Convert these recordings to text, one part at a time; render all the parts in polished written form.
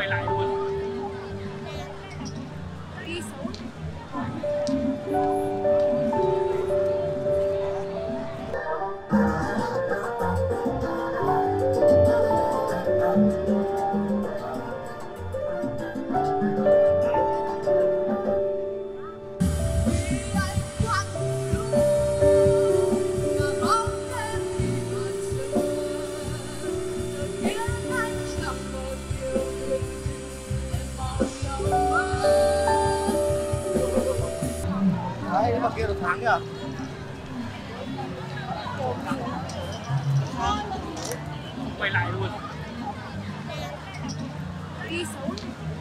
quay lại luôn. Đi xuống. Đấy, mà kia được thắng kìa. Quay lại luôn. Đi xuống.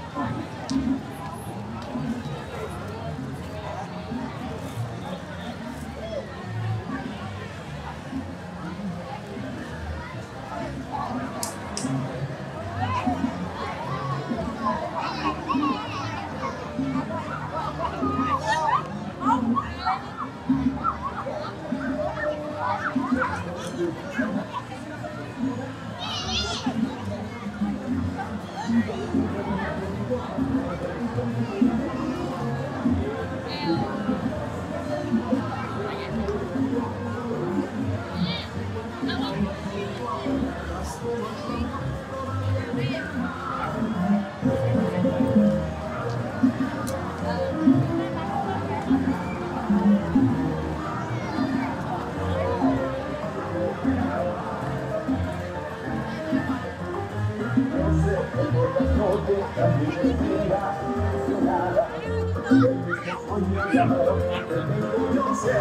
Yo sé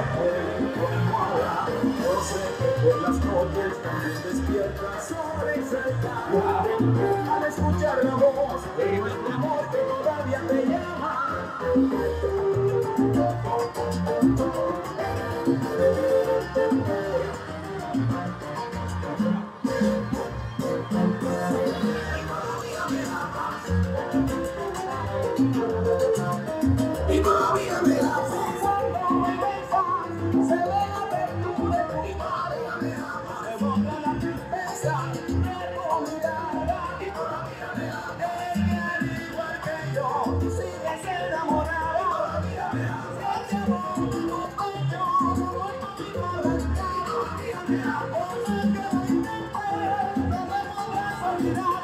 que por las noches también despiertas sobresaltada al escuchar la voz de nuestro amor que todavía te llama. Y todavía me da paz. Se ve la apertura de mi María me ama. Me borra la tristeza de tu mirada. Y todavía me ama. Ella al igual que yo sigues enamorada. Y todavía me ama. Se te amó tu pecho, no vuelvo a mi corazón. Y todavía me ama. Por más que lo intentes, no me podrás olvidar.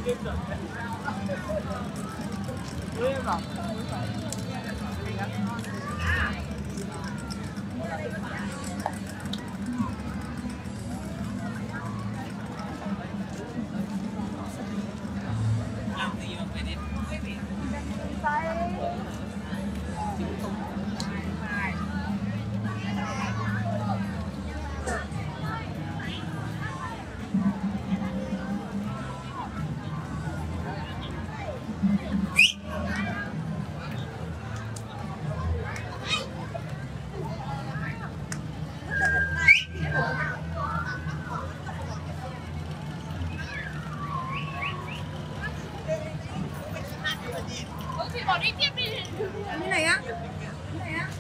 Game rồi. Game rồi. Thì bỏ đi tiếp đi. Như này á? Như này á?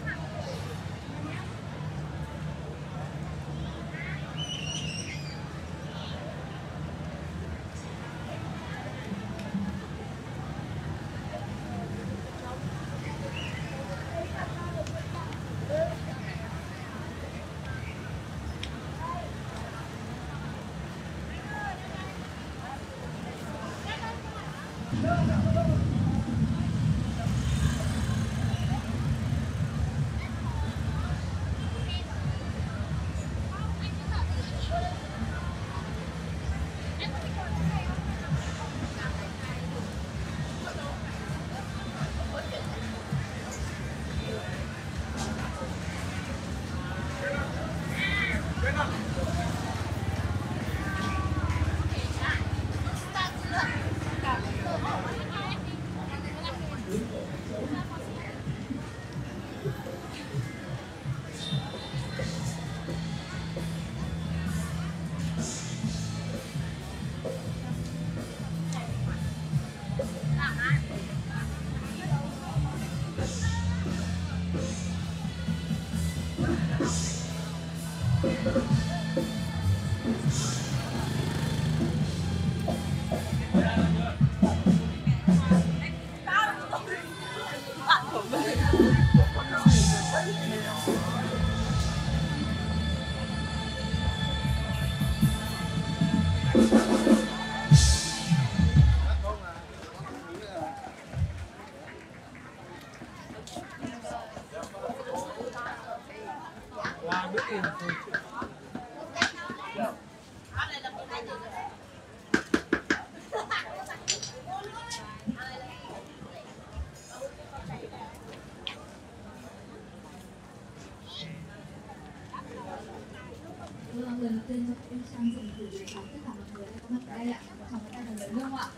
Lần đầu tiên cho em Trang dùng thử để chào tất cả mọi người đang có mặt ở đây ạ. Chào mọi người lớn không ạ?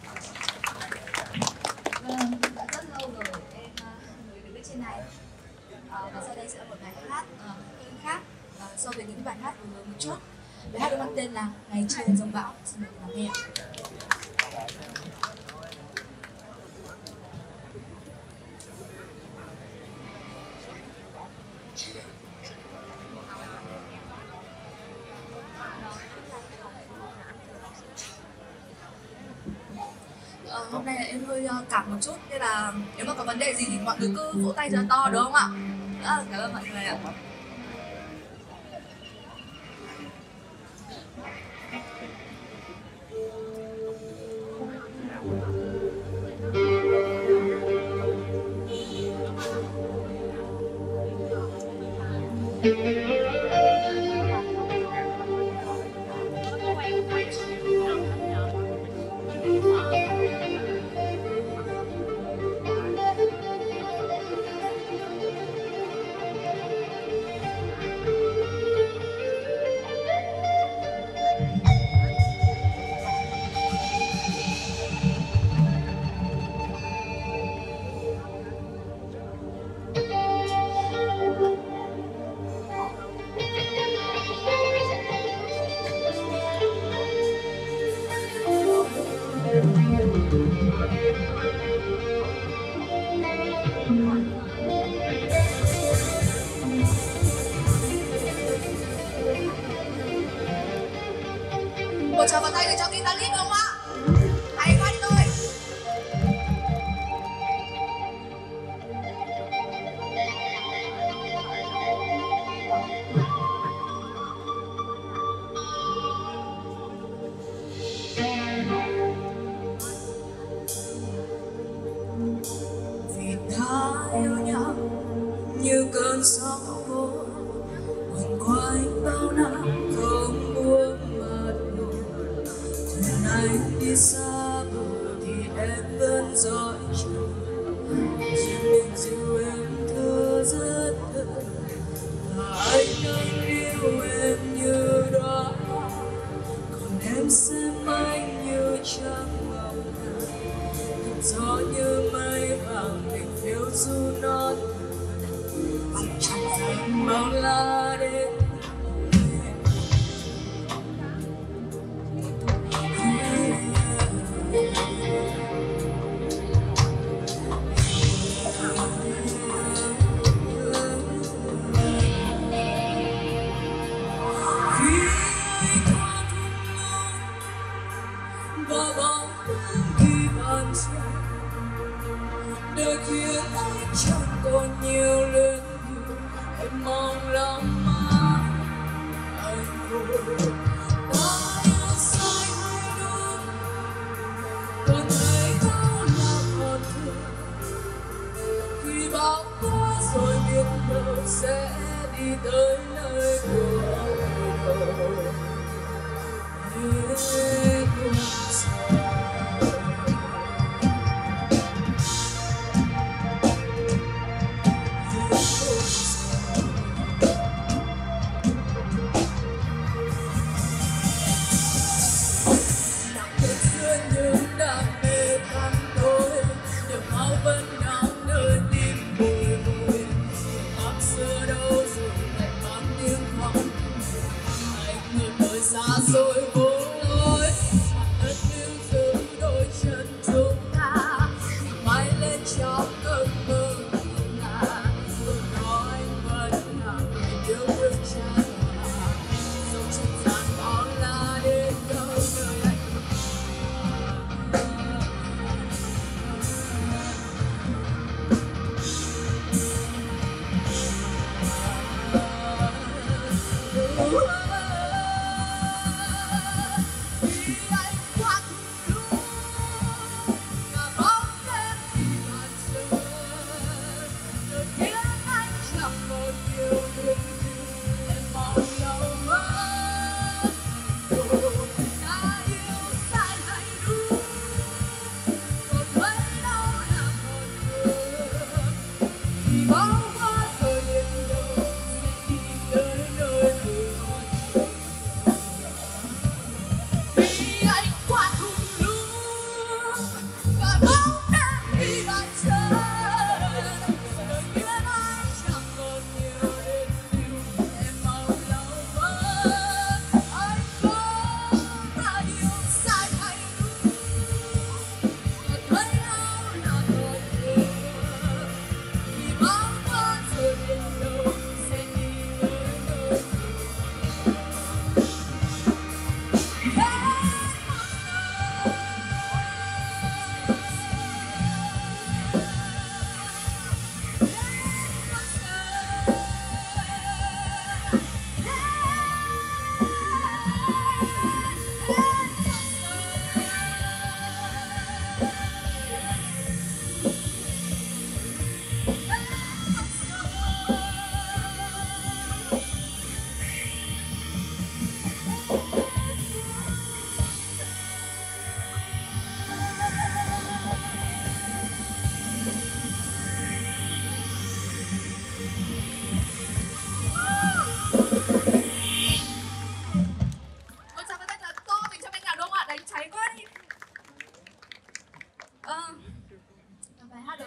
Vâng, đã rất lâu rồi em mới được biết trên này. Và sau đây sẽ là một bài hát hơi khác so với những bài hát vừa một chút. Bài hát được mang tên là Ngày Trời Giông Bão. Xin mời các bạn nghe. Hôm nay là em hơi cảm một chút nên là nếu mà có vấn đề gì thì mọi người cứ vỗ tay rất là to đúng không ạ? Cảm ơn mọi người ạ. Một tràng pháo tay để cho guitarist đúng không ạ? Hay quá đi thôi. đi xa bờ thì em vẫn dõi chờ, riêng mình dịu em thơ rất thơ, và anh yêu em như đó, còn em xem anh như trăng ngọc ngà, thật gió như mây vàng mình phiêu du non, chẳng dành bao la đến và bóng khi bàn chân đời khiến anh chẳng còn nhiều lên nhiều em mong lắm mà anh vui ta yêu sai hay đúng còn thấy đâu là còn thương khi bão qua rồi biết đâu sẽ đi tới nơi của anh. Xa xôi vô lối đất yêu giữ đôi chân chúng ta bay lên trong cơn mơ ngả tôi nói anh vẫn là người yêu thương cha dẫu trần gian bao la đến đâu nơi anh